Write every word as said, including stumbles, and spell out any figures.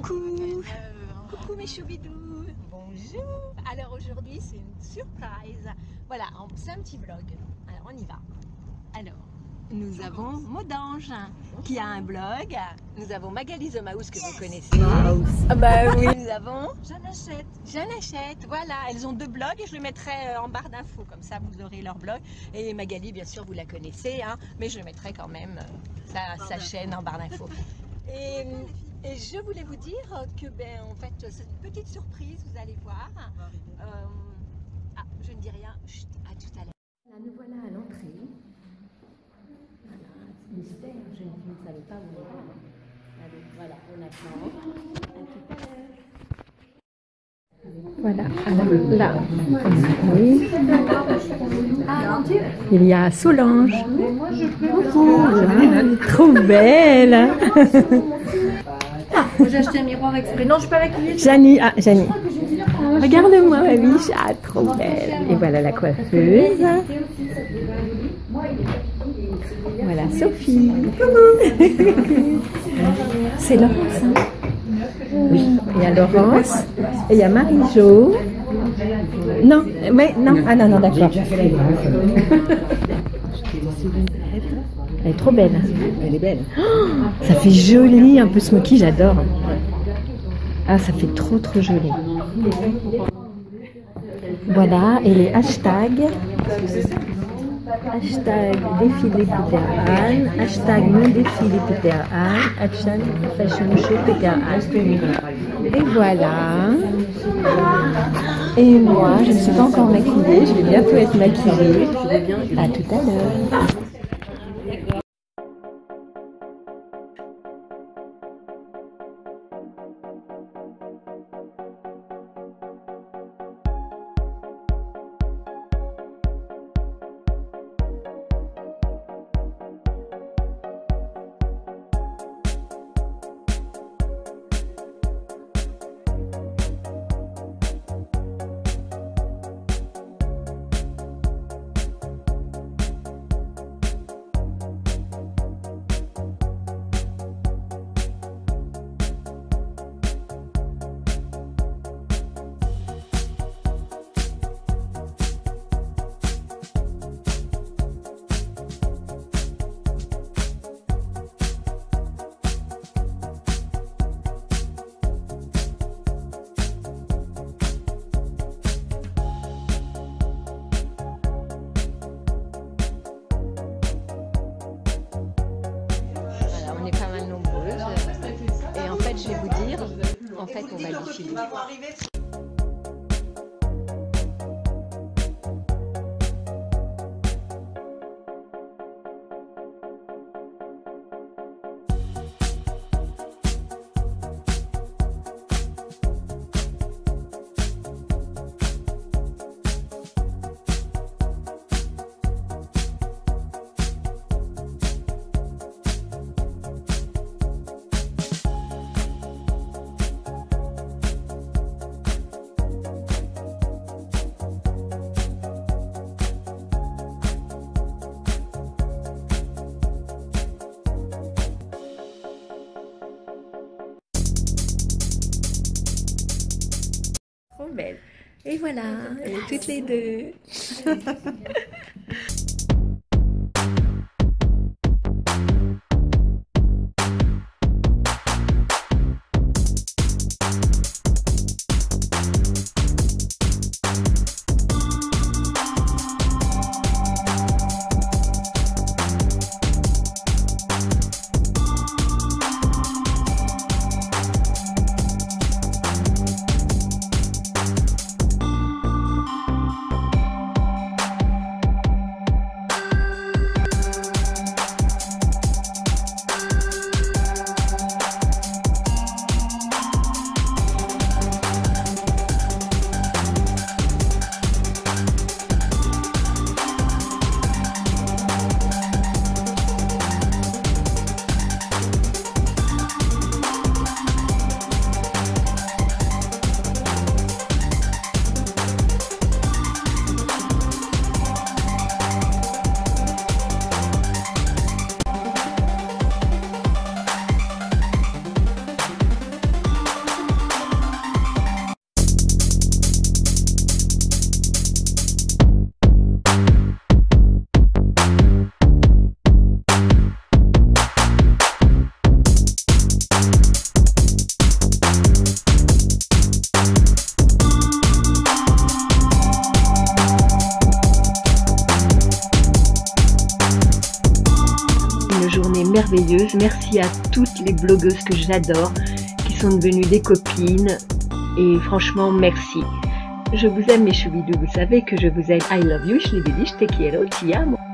Coucou. Coucou mes choubidous. Bonjour. Alors aujourd'hui c'est une surprise. Voilà, c'est un petit vlog. Alors on y va. Alors, nous avons Maudange qui a un blog. Nous avons Magali The Mouse que vous connaissez. Ah bah oui. Nous avons Jeanne Hachette. Jeanne Hachette, voilà. Elles ont deux blogs et je le mettrai en barre d'infos. Comme ça vous aurez leur blog. Et Magali bien sûr vous la connaissez. Hein, mais je mettrai quand même sa, sa chaîne en barre d'infos. Et, et je voulais vous dire que ben en fait c'est une petite surprise, vous allez voir. Euh, ah, je ne dis rien. Chut, à tout à l'heure. Là, nous voilà à l'entrée. Voilà, mystère, je ne savais pas où on est. Allez, voilà, on attend. À tout à l'heure. Voilà, alors là, oui. Il y a Solange. Coucou, trop belle. Moi j'ai acheté un miroir exprès. Non, je suis pas maquillée. Janie, ah, Janie. Regarde-moi, ma biche. Ah, trop belle. Et voilà la coiffeuse. Voilà Sophie. C'est Laurence. Hein? Oui, il y a Laurence et il y a Marie-Jo. Non, mais non, ah non, non, d'accord. Elle est trop belle. Elle est belle. Oh, ça fait joli, un peu smoky, j'adore. Ah, ça fait trop trop joli. Voilà, et les hashtags. Hashtag défilé Peter Anne, hashtag mon défilé Peter Anne, hashtag fashion show Peter Anne. Et voilà. Et moi, je ne suis pas encore maquillée, je vais bientôt être maquillée. À tout à l'heure. Pas mal nombreuses et en fait je vais vous dire en fait on va défiler. Belle. Et voilà, toutes les deux. une journée merveilleuse. Merci à toutes les blogueuses que j'adore, qui sont devenues des copines. Et franchement, merci. Je vous aime mes choubidous, vous savez que je vous aime. I love you, je te quiero, te amo.